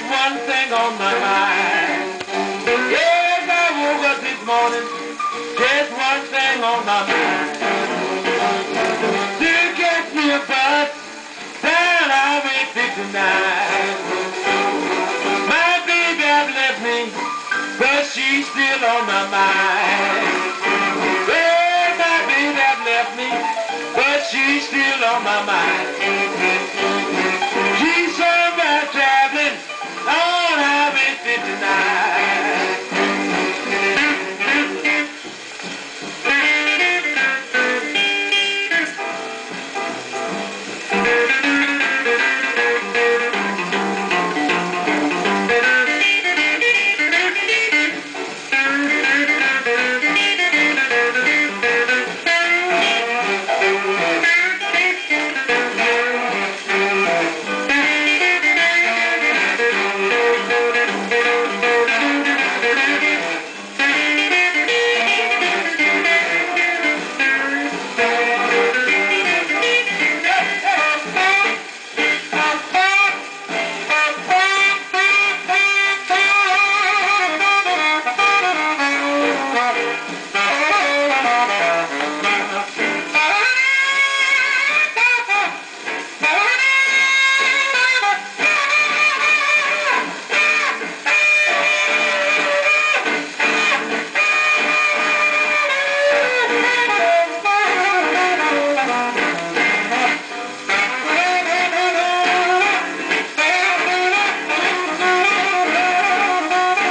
just one thing on my mind. Yes, I woke up this morning, just one thing on my mind. To catch me a bus down Highway 59. My baby has left me, but she's still on my mind. Well, my baby has left me, but she's still on my mind. She's somewhere traveling on Highway 59.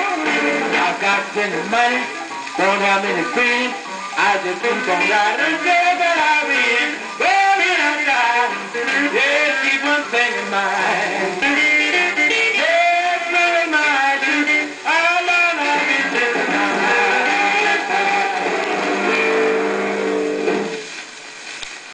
Spending money, don't have any friends, I just keep on riding.